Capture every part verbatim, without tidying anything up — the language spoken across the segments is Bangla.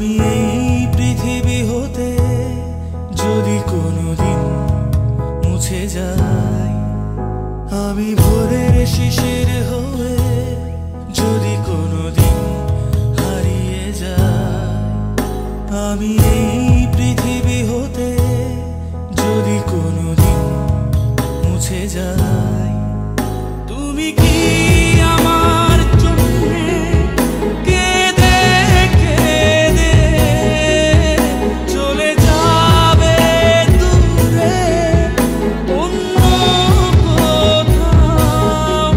আমি এই পৃথিবী হতে যদি কোনোদিন মুছে যাই, আমি ভোরের শিশির হয়ে যদি কোনোদিন হারিয়ে যাই, আমি এই পৃথিবী হতে যদি কোনোদিন মুছে যাই, তুমি কি আমার জন্যে কেঁদে কেঁদে চলে যাবে দূরে অন্য কোথাও?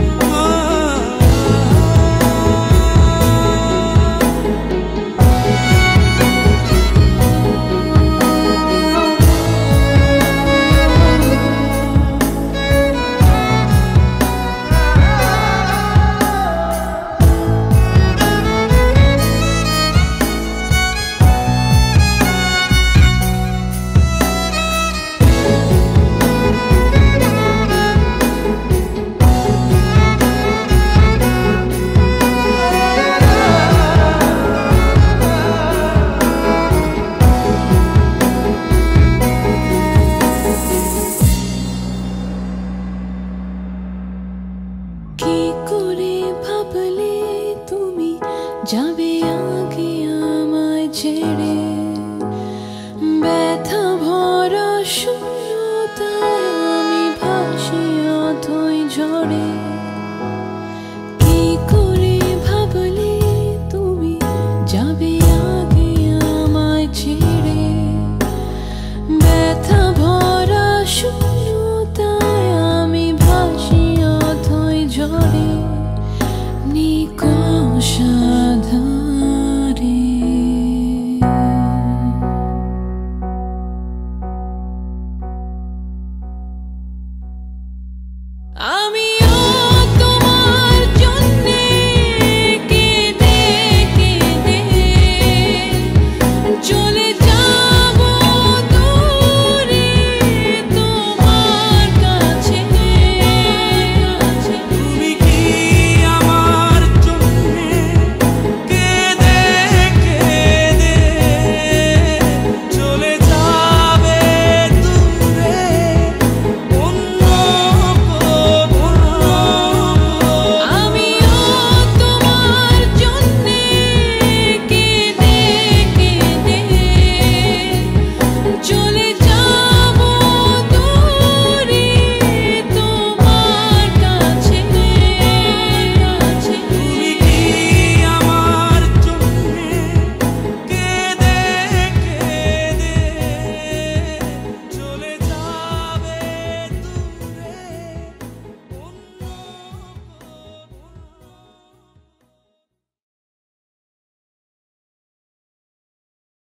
কি করে ভাবলে তুমি যাবে আগে আমায় ছেড়ে? ব্যথা ভরা শূন্যতায় আমি ভাসি অথই ঝড়ে। কি করে ভাবলে তুমি যাবে আগে আমায় ছেড়ে? ব্যথা ভরা শূন্যতায় আমি ভাসি অথই ঝড়ে। নিকষা